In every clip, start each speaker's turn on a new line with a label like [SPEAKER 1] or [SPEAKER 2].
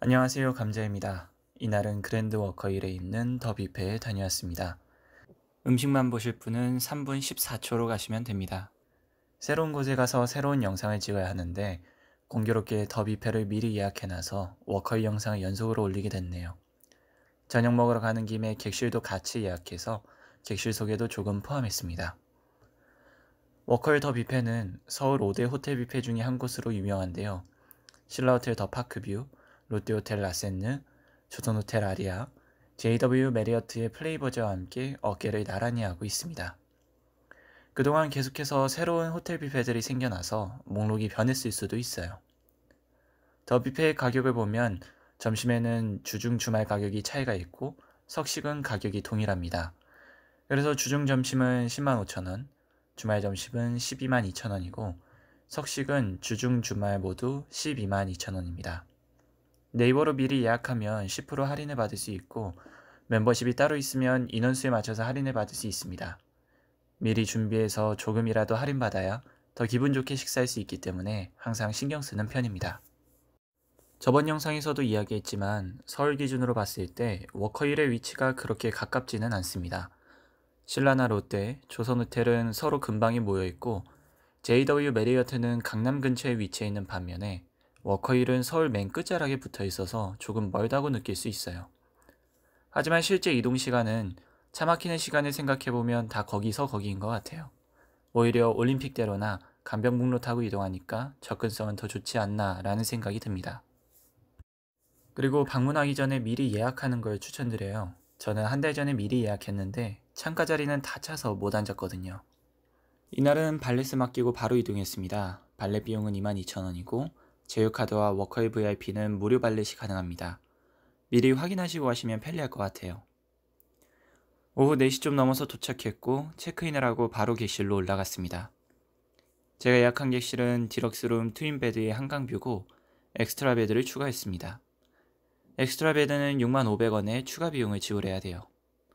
[SPEAKER 1] 안녕하세요. 감자입니다. 이날은 그랜드 워커힐에 있는 더 뷔페에 다녀왔습니다. 음식만 보실 분은 3분 14초로 가시면 됩니다. 새로운 곳에 가서 새로운 영상을 찍어야 하는데 공교롭게 더 뷔페를 미리 예약해놔서 워커힐 영상을 연속으로 올리게 됐네요. 저녁 먹으러 가는 김에 객실도 같이 예약해서 객실 소개도 조금 포함했습니다. 워커힐 더 뷔페는 서울 5대 호텔 뷔페 중에 한 곳으로 유명한데요. 신라호텔 더 파크뷰, 롯데호텔 라센느, 조선호텔 아리아, JW 메리어트의 플레이버즈와 함께 어깨를 나란히 하고 있습니다. 그동안 계속해서 새로운 호텔 뷔페들이 생겨나서 목록이 변했을 수도 있어요. 더 뷔페의 가격을 보면 점심에는 주중 주말 가격이 차이가 있고 석식은 가격이 동일합니다. 그래서 주중 점심은 105,000원, 주말 점심은 122,200원이고 석식은 주중 주말 모두 122,200원입니다. 네이버로 미리 예약하면 10% 할인을 받을 수 있고 멤버십이 따로 있으면 인원수에 맞춰서 할인을 받을 수 있습니다. 미리 준비해서 조금이라도 할인받아야 더 기분 좋게 식사할 수 있기 때문에 항상 신경 쓰는 편입니다. 저번 영상에서도 이야기했지만 서울 기준으로 봤을 때 워커힐의 위치가 그렇게 가깝지는 않습니다. 신라나 롯데, 조선호텔은 서로 근방에 모여있고 JW 메리어트는 강남 근처에 위치해 있는 반면에 워커힐은 서울 맨 끝자락에 붙어 있어서 조금 멀다고 느낄 수 있어요. 하지만 실제 이동 시간은 차 막히는 시간을 생각해보면 다 거기서 거기인 것 같아요. 오히려 올림픽대로나 강변북로 타고 이동하니까 접근성은 더 좋지 않나 라는 생각이 듭니다. 그리고 방문하기 전에 미리 예약하는 걸 추천드려요. 저는 한 달 전에 미리 예약했는데 창가 자리는 다 차서 못 앉았거든요. 이날은 발렛을 맡기고 바로 이동했습니다. 발렛 비용은 22,000원이고 제휴카드와 워커힐 VIP는 무료 발렛이 가능합니다. 미리 확인하시고 하시면 편리할 것 같아요. 오후 4시 좀 넘어서 도착했고 체크인을 하고 바로 객실로 올라갔습니다. 제가 예약한 객실은 디럭스룸 트윈베드의 한강뷰고 엑스트라 베드를 추가했습니다. 엑스트라 베드는 65,000원에 추가 비용을 지불해야 돼요.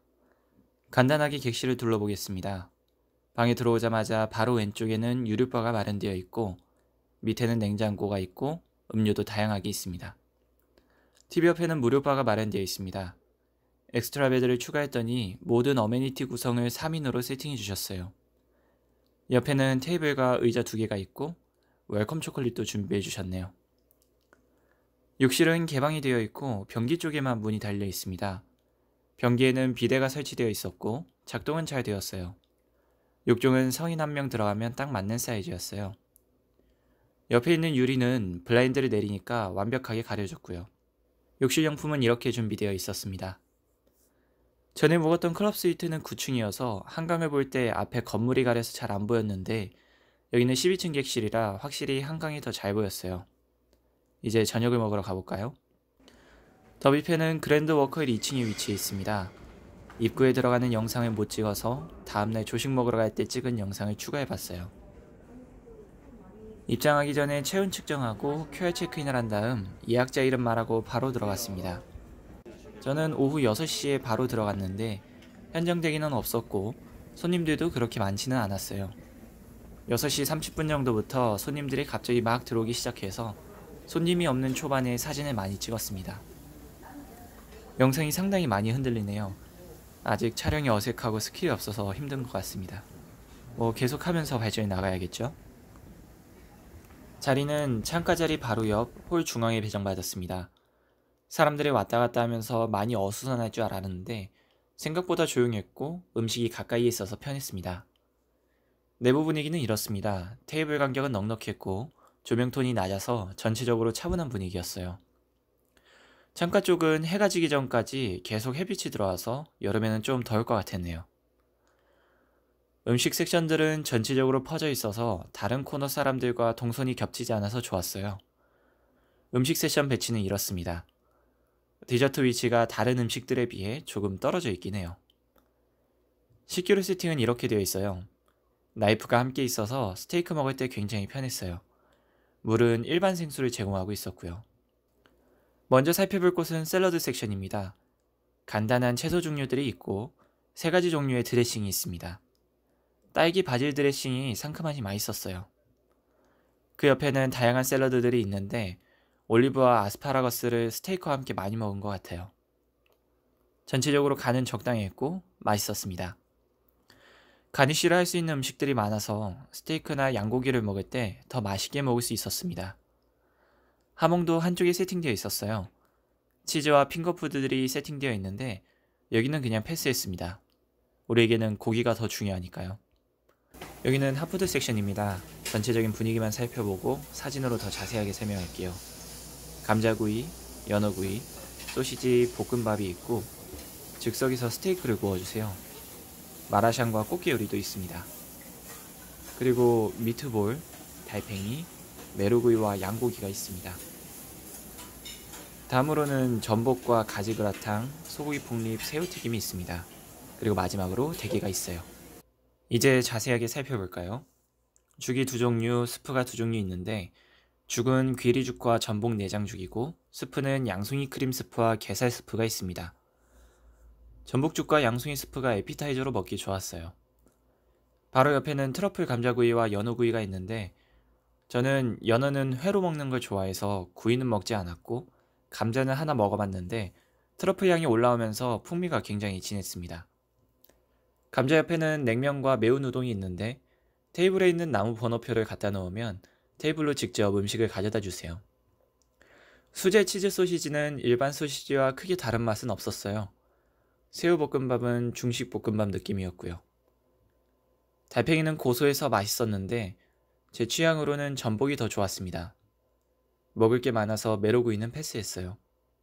[SPEAKER 1] 간단하게 객실을 둘러보겠습니다. 방에 들어오자마자 바로 왼쪽에는 유류바가 마련되어 있고 밑에는 냉장고가 있고 음료도 다양하게 있습니다. TV 옆에는 무료바가 마련되어 있습니다. 엑스트라 베드를 추가했더니 모든 어메니티 구성을 3인으로 세팅해 주셨어요. 옆에는 테이블과 의자 2개가 있고 웰컴 초콜릿도 준비해 주셨네요. 욕실은 개방이 되어 있고 변기 쪽에만 문이 달려 있습니다. 변기에는 비데가 설치되어 있었고 작동은 잘 되었어요. 욕조는 성인 1명 들어가면 딱 맞는 사이즈였어요. 옆에 있는 유리는 블라인드를 내리니까 완벽하게 가려졌고요. 욕실 용품은 이렇게 준비되어 있었습니다. 전에 묵었던 클럽 스위트는 9층이어서 한강을 볼 때 앞에 건물이 가려서 잘 안 보였는데 여기는 12층 객실이라 확실히 한강이 더 잘 보였어요. 이제 저녁을 먹으러 가볼까요? 더 뷔페는 그랜드 워커힐 2층에 위치해 있습니다. 입구에 들어가는 영상을 못 찍어서 다음날 조식 먹으러 갈 때 찍은 영상을 추가해봤어요. 입장하기 전에 체온 측정하고 QR 체크인을 한 다음 예약자 이름 말하고 바로 들어갔습니다. 저는 오후 6시에 바로 들어갔는데 현정 대기는 없었고 손님들도 그렇게 많지는 않았어요. 6시 30분 정도부터 손님들이 갑자기 막 들어오기 시작해서 손님이 없는 초반에 사진을 많이 찍었습니다. 영상이 상당히 많이 흔들리네요. 아직 촬영이 어색하고 스킬이 없어서 힘든 것 같습니다. 계속하면서 발전이 나가야겠죠? 자리는 창가 자리 바로 옆 홀 중앙에 배정받았습니다. 사람들이 왔다 갔다 하면서 많이 어수선할 줄 알았는데 생각보다 조용했고 음식이 가까이에 있어서 편했습니다. 내부 분위기는 이렇습니다. 테이블 간격은 넉넉했고 조명톤이 낮아서 전체적으로 차분한 분위기였어요. 창가 쪽은 해가 지기 전까지 계속 햇빛이 들어와서 여름에는 좀 더울 것 같았네요. 음식 섹션들은 전체적으로 퍼져 있어서 다른 코너 사람들과 동선이 겹치지 않아서 좋았어요. 음식 세션 배치는 이렇습니다. 디저트 위치가 다른 음식들에 비해 조금 떨어져 있긴 해요. 식기류 세팅은 이렇게 되어 있어요. 나이프가 함께 있어서 스테이크 먹을 때 굉장히 편했어요. 물은 일반 생수를 제공하고 있었고요. 먼저 살펴볼 곳은 샐러드 섹션입니다. 간단한 채소 종류들이 있고 3가지 종류의 드레싱이 있습니다. 딸기 바질 드레싱이 상큼하니 맛있었어요. 그 옆에는 다양한 샐러드들이 있는데 올리브와 아스파라거스를 스테이크와 함께 많이 먹은 것 같아요. 전체적으로 간은 적당히 했고 맛있었습니다. 가니쉬를 할 수 있는 음식들이 많아서 스테이크나 양고기를 먹을 때 더 맛있게 먹을 수 있었습니다. 하몽도 한쪽에 세팅되어 있었어요. 치즈와 핑거푸드들이 세팅되어 있는데 여기는 그냥 패스했습니다. 우리에게는 고기가 더 중요하니까요. 여기는 핫푸드 섹션입니다. 전체적인 분위기만 살펴보고 사진으로 더 자세하게 설명할게요. 감자구이, 연어구이, 소시지, 볶음밥이 있고 즉석에서 스테이크를 구워주세요. 마라샹과 꽃게 요리도 있습니다. 그리고 미트볼, 달팽이, 메로구이와 양고기가 있습니다. 다음으로는 전복과 가지그라탕, 소고기 폭립, 새우튀김이 있습니다. 그리고 마지막으로 대게가 있어요. 이제 자세하게 살펴볼까요? 죽이 두 종류, 스프가 두 종류 있는데 죽은 귀리죽과 전복 내장죽이고 스프는 양송이 크림 스프와 게살 스프가 있습니다. 전복죽과 양송이 스프가 에피타이저로 먹기 좋았어요. 바로 옆에는 트러플 감자구이와 연어구이가 있는데 저는 연어는 회로 먹는 걸 좋아해서 구이는 먹지 않았고 감자는 하나 먹어봤는데 트러플 향이 올라오면서 풍미가 굉장히 진했습니다. 감자 옆에는 냉면과 매운 우동이 있는데 테이블에 있는 나무 번호표를 갖다 놓으면 테이블로 직접 음식을 가져다 주세요. 수제 치즈 소시지는 일반 소시지와 크게 다른 맛은 없었어요. 새우볶음밥은 중식 볶음밥 느낌이었고요. 달팽이는 고소해서 맛있었는데 제 취향으로는 전복이 더 좋았습니다. 먹을 게 많아서 메로구이는 패스했어요.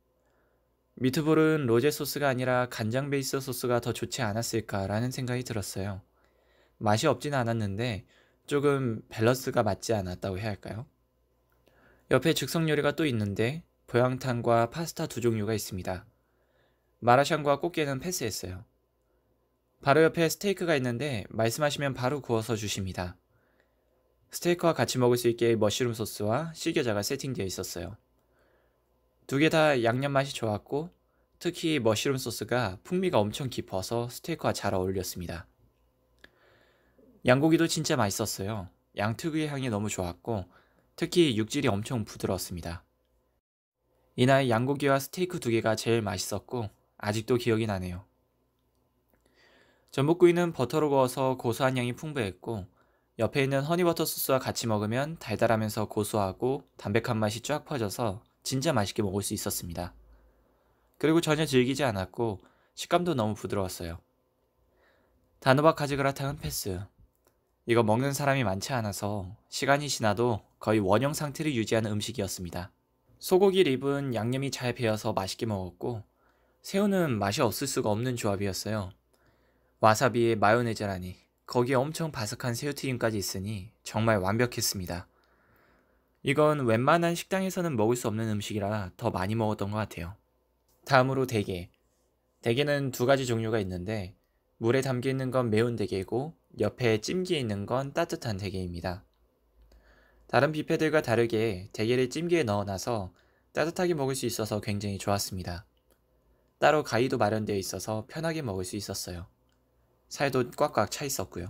[SPEAKER 1] 미트볼은 로제 소스가 아니라 간장 베이스 소스가 더 좋지 않았을까라는 생각이 들었어요. 맛이 없지는 않았는데 조금 밸런스가 맞지 않았다고 해야 할까요? 옆에 즉석 요리가 또 있는데 보양탕과 파스타 두 종류가 있습니다. 마라샹과 꽃게는 패스했어요. 바로 옆에 스테이크가 있는데 말씀하시면 바로 구워서 주십니다. 스테이크와 같이 먹을 수 있게 머쉬룸 소스와 실겨자가 세팅되어 있었어요. 두 개 다 양념 맛이 좋았고 특히 머쉬룸 소스가 풍미가 엄청 깊어서 스테이크와 잘 어울렸습니다. 양고기도 진짜 맛있었어요. 양 특유의 향이 너무 좋았고 특히 육질이 엄청 부드러웠습니다. 이날 양고기와 스테이크 두 개가 제일 맛있었고 아직도 기억이 나네요. 전복구이는 버터로 구워서 고소한 향이 풍부했고 옆에 있는 허니버터 소스와 같이 먹으면 달달하면서 고소하고 담백한 맛이 쫙 퍼져서 진짜 맛있게 먹을 수 있었습니다. 그리고 전혀 질기지 않았고 식감도 너무 부드러웠어요. 단호박 가지그라탕은 패스. 이거 먹는 사람이 많지 않아서 시간이 지나도 거의 원형 상태를 유지하는 음식이었습니다. 소고기 립은 양념이 잘 배어서 맛있게 먹었고 새우는 맛이 없을 수가 없는 조합이었어요. 와사비에 마요네즈라니 거기에 엄청 바삭한 새우튀김까지 있으니 정말 완벽했습니다. 이건 웬만한 식당에서는 먹을 수 없는 음식이라 더 많이 먹었던 것 같아요. 다음으로 대게. 대게는 두 가지 종류가 있는데 물에 담겨 있는 건 매운 대게고 옆에 찜기에 있는 건 따뜻한 대게입니다. 다른 뷔페들과 다르게 대게를 찜기에 넣어놔서 따뜻하게 먹을 수 있어서 굉장히 좋았습니다. 따로 가위도 마련되어 있어서 편하게 먹을 수 있었어요. 살도 꽉꽉 차 있었고요.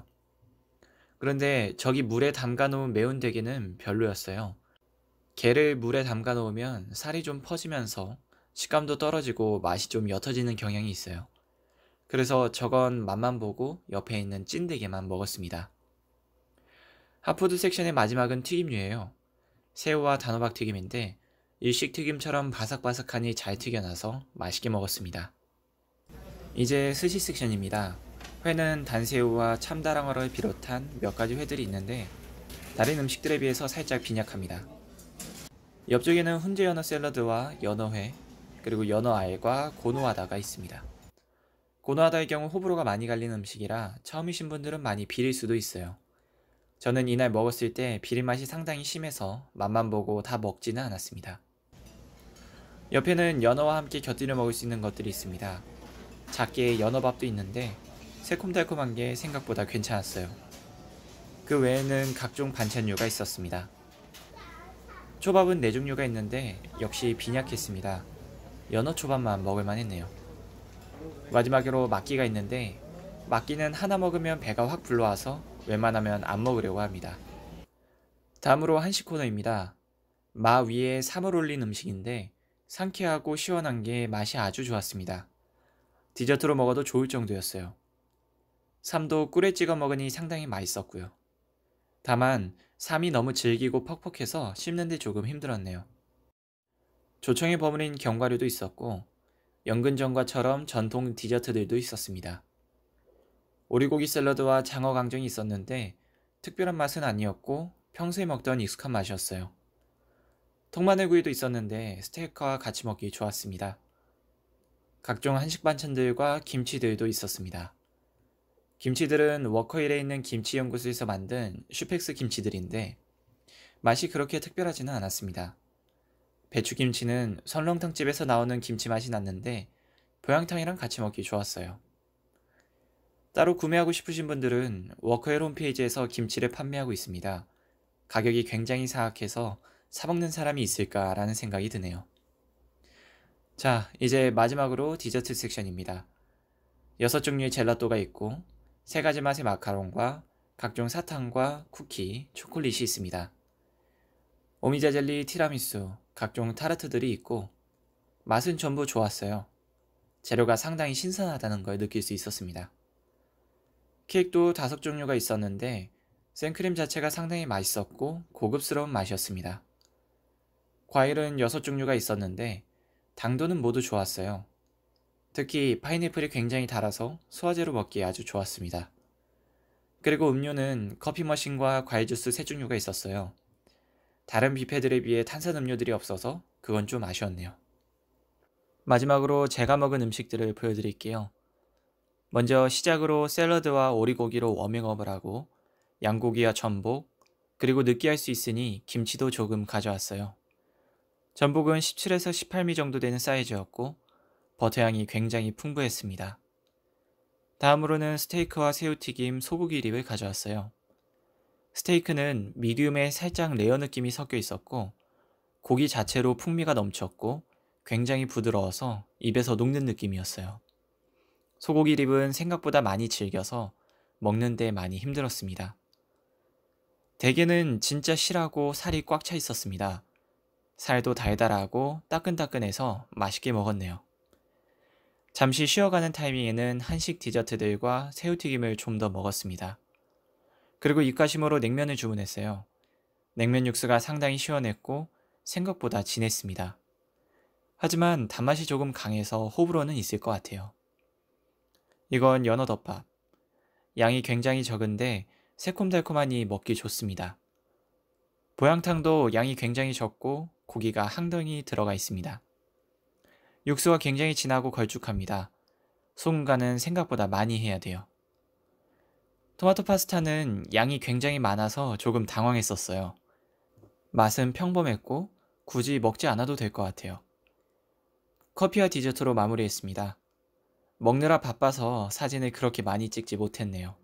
[SPEAKER 1] 그런데 저기 물에 담가 놓은 매운 대게는 별로였어요. 게를 물에 담가 놓으면 살이 좀 퍼지면서 식감도 떨어지고 맛이 좀 옅어지는 경향이 있어요. 그래서 저건 맛만 보고 옆에 있는 찐대게만 먹었습니다. 핫푸드 섹션의 마지막은 튀김류예요. 새우와 단호박 튀김인데 일식 튀김처럼 바삭바삭하니 잘 튀겨나서 맛있게 먹었습니다. 이제 스시 섹션입니다. 회는 단새우와 참다랑어를 비롯한 몇 가지 회들이 있는데 다른 음식들에 비해서 살짝 빈약합니다. 옆쪽에는 훈제 연어 샐러드와 연어회, 그리고 연어알과 고노하다가 있습니다. 고노하다의 경우 호불호가 많이 갈리는 음식이라 처음이신 분들은 많이 비릴 수도 있어요. 저는 이날 먹었을 때 비린맛이 상당히 심해서 맛만 보고 다 먹지는 않았습니다. 옆에는 연어와 함께 곁들여 먹을 수 있는 것들이 있습니다. 작게 연어밥도 있는데 새콤달콤한 게 생각보다 괜찮았어요. 그 외에는 각종 반찬류가 있었습니다. 초밥은 4종류가 있는데 역시 빈약했습니다. 연어 초밥만 먹을만 했네요. 마지막으로 막기가 있는데 막기는 하나 먹으면 배가 확 불러와서 웬만하면 안 먹으려고 합니다. 다음으로 한식 코너입니다. 마 위에 삼을 올린 음식인데 상쾌하고 시원한 게 맛이 아주 좋았습니다. 디저트로 먹어도 좋을 정도였어요. 삼도 꿀에 찍어 먹으니 상당히 맛있었고요. 다만 삼이 너무 질기고 퍽퍽해서 씹는데 조금 힘들었네요. 조청에 버무린 견과류도 있었고 연근전과처럼 전통 디저트들도 있었습니다. 오리고기 샐러드와 장어 강정이 있었는데 특별한 맛은 아니었고 평소에 먹던 익숙한 맛이었어요. 통마늘구이도 있었는데 스테이크와 같이 먹기 좋았습니다. 각종 한식 반찬들과 김치들도 있었습니다. 김치들은 워커힐에 있는 김치연구소에서 만든 슈펙스 김치들인데 맛이 그렇게 특별하지는 않았습니다. 배추김치는 설렁탕집에서 나오는 김치 맛이 났는데 보양탕이랑 같이 먹기 좋았어요. 따로 구매하고 싶으신 분들은 워커힐 홈페이지에서 김치를 판매하고 있습니다. 가격이 굉장히 사악해서 사먹는 사람이 있을까라는 생각이 드네요. 자, 이제 마지막으로 디저트 섹션입니다. 6종류의 젤라또가 있고 3가지 맛의 마카롱과 각종 사탕과 쿠키, 초콜릿이 있습니다. 오미자 젤리, 티라미수, 각종 타르트들이 있고 맛은 전부 좋았어요. 재료가 상당히 신선하다는 걸 느낄 수 있었습니다. 케이크도 5종류가 있었는데 생크림 자체가 상당히 맛있었고 고급스러운 맛이었습니다. 과일은 6종류가 있었는데 당도는 모두 좋았어요. 특히 파인애플이 굉장히 달아서 소화제로 먹기에 아주 좋았습니다. 그리고 음료는 커피 머신과 과일 주스 3종류가 있었어요. 다른 뷔페들에 비해 탄산음료들이 없어서 그건 좀 아쉬웠네요. 마지막으로 제가 먹은 음식들을 보여드릴게요. 먼저 시작으로 샐러드와 오리고기로 워밍업을 하고 양고기와 전복, 그리고 느끼할 수 있으니 김치도 조금 가져왔어요. 전복은 17에서 18미 정도 되는 사이즈였고 버터향이 굉장히 풍부했습니다. 다음으로는 스테이크와 새우튀김, 소고기 립을 가져왔어요. 스테이크는 미디움에 살짝 레어 느낌이 섞여 있었고 고기 자체로 풍미가 넘쳤고 굉장히 부드러워서 입에서 녹는 느낌이었어요. 소고기 립은 생각보다 많이 질겨서 먹는데 많이 힘들었습니다. 대게는 진짜 실하고 살이 꽉 차 있었습니다. 살도 달달하고 따끈따끈해서 맛있게 먹었네요. 잠시 쉬어가는 타이밍에는 한식 디저트들과 새우튀김을 좀 더 먹었습니다. 그리고 입가심으로 냉면을 주문했어요. 냉면 육수가 상당히 시원했고 생각보다 진했습니다. 하지만 단맛이 조금 강해서 호불호는 있을 것 같아요. 이건 연어덮밥. 양이 굉장히 적은데 새콤달콤하니 먹기 좋습니다. 보양탕도 양이 굉장히 적고 고기가 항덩이 들어가 있습니다. 육수가 굉장히 진하고 걸쭉합니다. 소금간은 생각보다 많이 해야 돼요. 토마토 파스타는 양이 굉장히 많아서 조금 당황했었어요. 맛은 평범했고 굳이 먹지 않아도 될 것 같아요. 커피와 디저트로 마무리했습니다. 먹느라 바빠서 사진을 그렇게 많이 찍지 못했네요.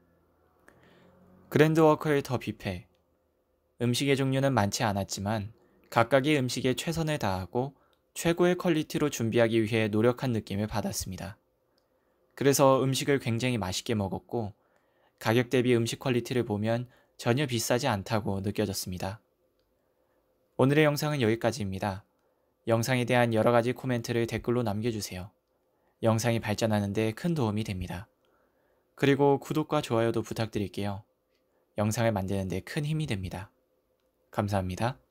[SPEAKER 1] 그랜드 워커힐 더 뷔페. 음식의 종류는 많지 않았지만 각각의 음식에 최선을 다하고 최고의 퀄리티로 준비하기 위해 노력한 느낌을 받았습니다. 그래서 음식을 굉장히 맛있게 먹었고 가격 대비 음식 퀄리티를 보면 전혀 비싸지 않다고 느껴졌습니다. 오늘의 영상은 여기까지입니다. 영상에 대한 여러가지 코멘트를 댓글로 남겨주세요. 영상이 발전하는 데 큰 도움이 됩니다. 그리고 구독과 좋아요도 부탁드릴게요. 영상을 만드는 데 큰 힘이 됩니다. 감사합니다.